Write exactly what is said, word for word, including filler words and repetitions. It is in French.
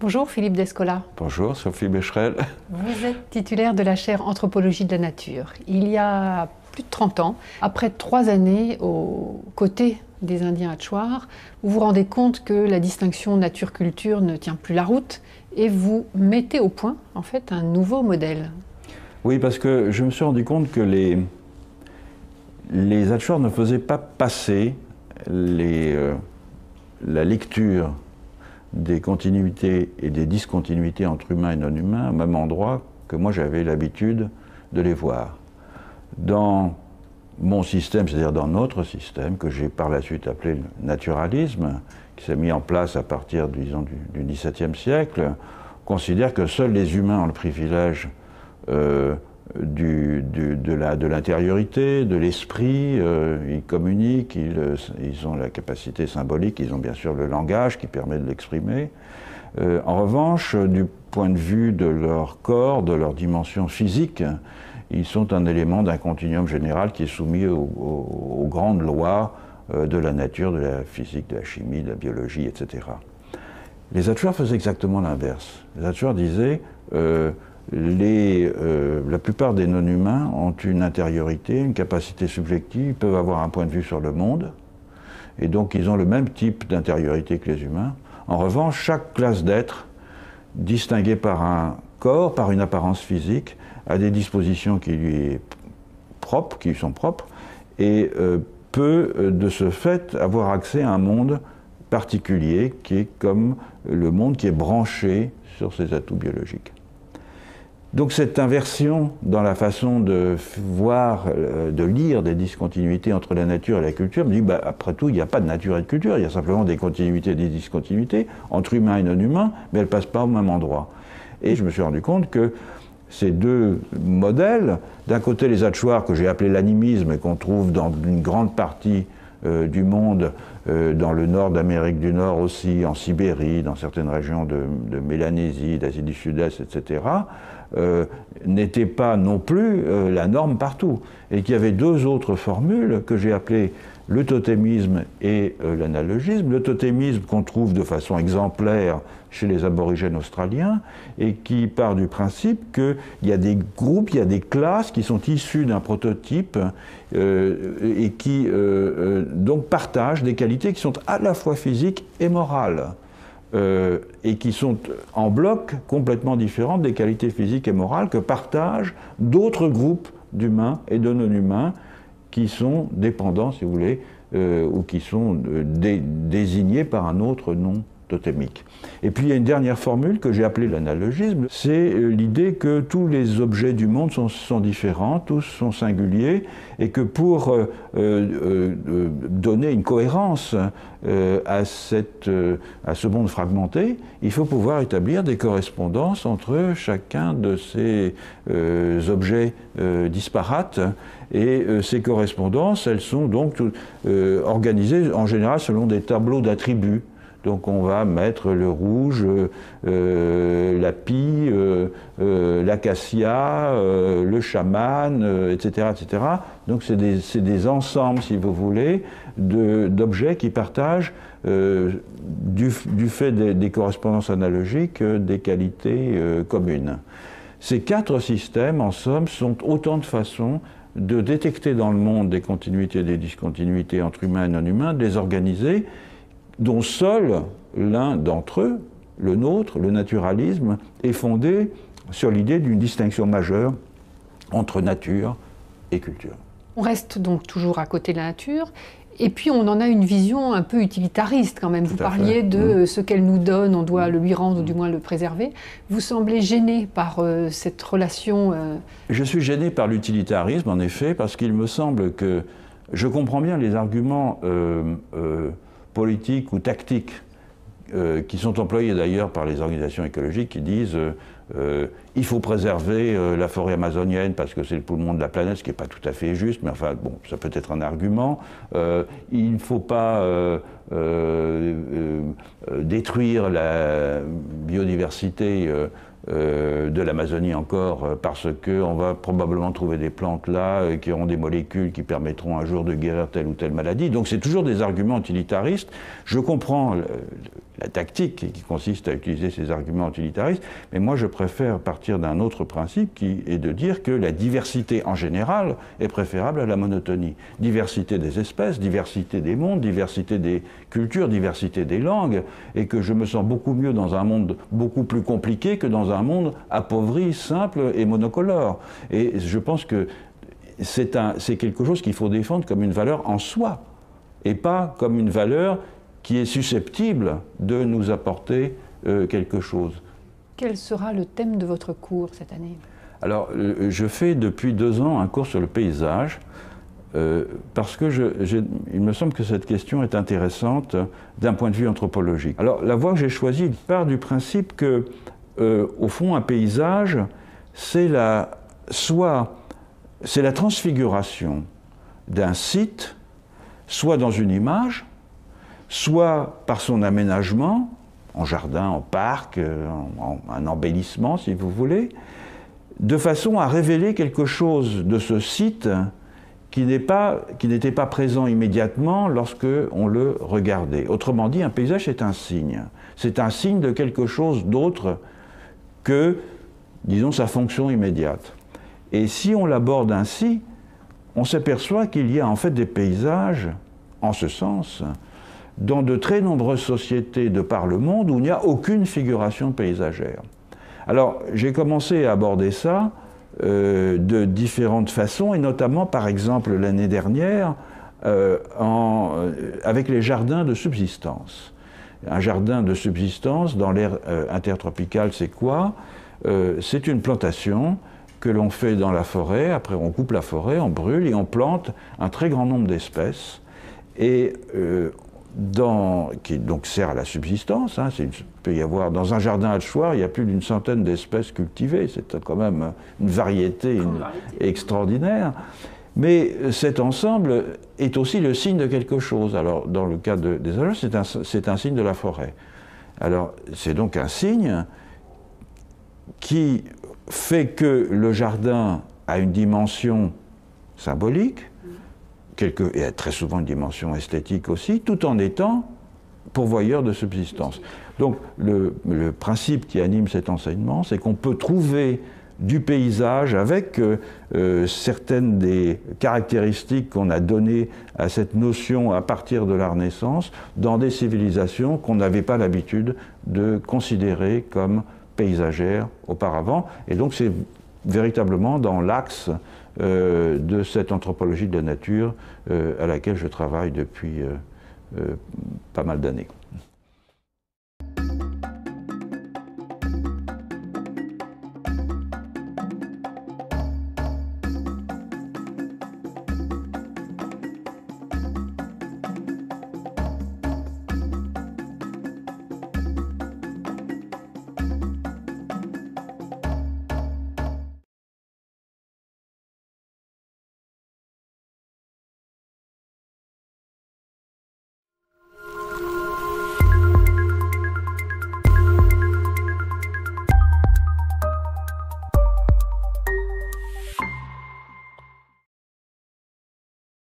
Bonjour Philippe Descola. Bonjour Sophie Becherel. Vous êtes titulaire de la chaire Anthropologie de la nature. Il y a plus de trente ans, après trois années aux côtés des Indiens Achuar, vous vous rendez compte que la distinction nature-culture ne tient plus la route et vous mettez au point en fait un nouveau modèle. Oui, parce que je me suis rendu compte que les, les Achuar ne faisaient pas passer les, euh, la lecture des continuités et des discontinuités entre humains et non-humains au même endroit que moi j'avais l'habitude de les voir. Dans mon système, c'est-à-dire dans notre système, que j'ai par la suite appelé le naturalisme, qui s'est mis en place à partir, disons, du, du dix-septième siècle, on considère que seuls les humains ont le privilège euh, du, du, de l'intériorité, de l'esprit, euh, ils communiquent, ils, ils ont la capacité symbolique, ils ont bien sûr le langage qui permet de l'exprimer. Euh, en revanche, du point de vue de leur corps, de leur dimension physique, ils sont un élément d'un continuum général qui est soumis aux, aux, aux grandes lois euh, de la nature, de la physique, de la chimie, de la biologie, et cetera. Les Achuar faisaient exactement l'inverse. Les Achuar disaient euh, Les, euh, la plupart des non-humains ont une intériorité, une capacité subjective, ils peuvent avoir un point de vue sur le monde, et donc ils ont le même type d'intériorité que les humains. En revanche, chaque classe d'êtres, distinguée par un corps, par une apparence physique, a des dispositions qui lui est propres, qui lui sont propres, et euh, peut euh, de ce fait avoir accès à un monde particulier qui est comme le monde qui est branché sur ses atouts biologiques. Donc cette inversion dans la façon de voir, de lire des discontinuités entre la nature et la culture me dit, bah, après tout, il n'y a pas de nature et de culture, il y a simplement des continuités et des discontinuités entre humains et non-humains, mais elles ne passent pas au même endroit. Et je me suis rendu compte que ces deux modèles, d'un côté les Achuar que j'ai appelé l'animisme et qu'on trouve dans une grande partie euh, du monde, euh, dans le nord d'Amérique du Nord aussi, en Sibérie, dans certaines régions de, de Mélanésie, d'Asie du Sud-Est, et cetera, Euh, n'était pas non plus euh, la norme partout, et qu'il y avait deux autres formules que j'ai appelées le totémisme et euh, l'analogisme. Le totémisme qu'on trouve de façon exemplaire chez les aborigènes australiens et qui part du principe qu'il y a des groupes, il y a des classes qui sont issues d'un prototype euh, et qui euh, euh, donc partagent des qualités qui sont à la fois physiques et morales. Euh, et qui sont en bloc complètement différentes des qualités physiques et morales que partagent d'autres groupes d'humains et de non-humains qui sont dépendants, si vous voulez, euh, ou qui sont euh, dé désignés par un autre nom totémique. Et puis il y a une dernière formule que j'ai appelée l'analogisme, c'est euh, l'idée que tous les objets du monde sont, sont différents, tous sont singuliers, et que pour euh, euh, euh, donner une cohérence euh, à, cette, euh, à ce monde fragmenté, il faut pouvoir établir des correspondances entre chacun de ces euh, objets euh, disparates, et euh, ces correspondances, elles sont donc tout, euh, organisées en général selon des tableaux d'attributs. Donc on va mettre le rouge, euh, la pie, euh, euh, l'acacia, euh, le chaman, euh, et cetera, et cetera. Donc c'est des, c'est des ensembles, si vous voulez, d'objets qui partagent, euh, du, du fait des, des correspondances analogiques, euh, des qualités euh, communes. Ces quatre systèmes, en somme, sont autant de façons de détecter dans le monde des continuités et des discontinuités entre humains et non-humains, de les organiser, dont seul l'un d'entre eux, le nôtre, le naturalisme, est fondé sur l'idée d'une distinction majeure entre nature et culture. On reste donc toujours à côté de la nature, et puis on en a une vision un peu utilitariste quand même. Vous parliez de mmh. ce qu'elle nous donne, on doit le lui rendre, mmh. ou du moins le préserver. Vous semblez gêné par euh, cette relation euh... Je suis gêné par l'utilitarisme, en effet, parce qu'il me semble que je comprends bien les arguments euh, euh, politiques ou tactiques euh, qui sont employés d'ailleurs par les organisations écologiques qui disent euh, euh, il faut préserver euh, la forêt amazonienne parce que c'est le poumon de la planète, ce qui n'est pas tout à fait juste, mais enfin bon, ça peut être un argument. Euh, il ne faut pas euh, euh, euh, détruire la biodiversité euh, euh, de l'Amazonie encore, euh, parce qu'on va probablement trouver des plantes là euh, qui auront des molécules qui permettront un jour de guérir telle ou telle maladie. Donc c'est toujours des arguments utilitaristes. Je comprends le, la tactique qui consiste à utiliser ces arguments utilitaristes, mais moi je préfère partir d'un autre principe qui est de dire que la diversité en général est préférable à la monotonie. Diversité des espèces, diversité des mondes, diversité des cultures, diversité des langues, et que je me sens beaucoup mieux dans un monde beaucoup plus compliqué que dans un monde appauvri, simple et monocolore. Et je pense que c'est un, c'est quelque chose qu'il faut défendre comme une valeur en soi, et pas comme une valeur qui est susceptible de nous apporter euh, quelque chose. Quel sera le thème de votre cours cette année? Alors, euh, je fais depuis deux ans un cours sur le paysage, euh, parce que je, je, il me semble que cette question est intéressante d'un point de vue anthropologique. Alors, la voie que j'ai choisie part du principe que, euh, au fond, un paysage, c'est la, soit c'est la transfiguration d'un site, soit dans une image, soit par son aménagement, en jardin, en parc, en, en un embellissement si vous voulez, de façon à révéler quelque chose de ce site qui n'est pas, qui n'était pas présent immédiatement lorsque on le regardait. Autrement dit, un paysage est un signe. C'est un signe de quelque chose d'autre que, disons, sa fonction immédiate. Et si on l'aborde ainsi, on s'aperçoit qu'il y a en fait des paysages, en ce sens, dans de très nombreuses sociétés de par le monde où il n'y a aucune figuration paysagère. Alors, j'ai commencé à aborder ça euh, de différentes façons, et notamment, par exemple, l'année dernière, euh, en, euh, avec les jardins de subsistance. Un jardin de subsistance dans l'ère euh, intertropicale, c'est quoi? euh, C'est une plantation que l'on fait dans la forêt, après on coupe la forêt, on brûle et on plante un très grand nombre d'espèces. Et euh, Dans, qui donc sert à la subsistance. Hein, il peut y avoir, dans un jardin hachoir, il y a plus d'une centaine d'espèces cultivées. C'est quand même une variété, une, extraordinaire. Mais cet ensemble est aussi le signe de quelque chose. Alors, dans le cas de, des ageures, c'est un, c'est un signe de la forêt. Alors, c'est donc un signe qui fait que le jardin a une dimension symbolique, Quelque, et très souvent une dimension esthétique aussi, tout en étant pourvoyeur de subsistance. Donc le, le principe qui anime cet enseignement, c'est qu'on peut trouver du paysage avec euh, euh, certaines des caractéristiques qu'on a données à cette notion à partir de la Renaissance dans des civilisations qu'on n'avait pas l'habitude de considérer comme paysagères auparavant. Et donc c'est véritablement dans l'axe Euh, de cette anthropologie de la nature euh, à laquelle je travaille depuis euh, euh, pas mal d'années.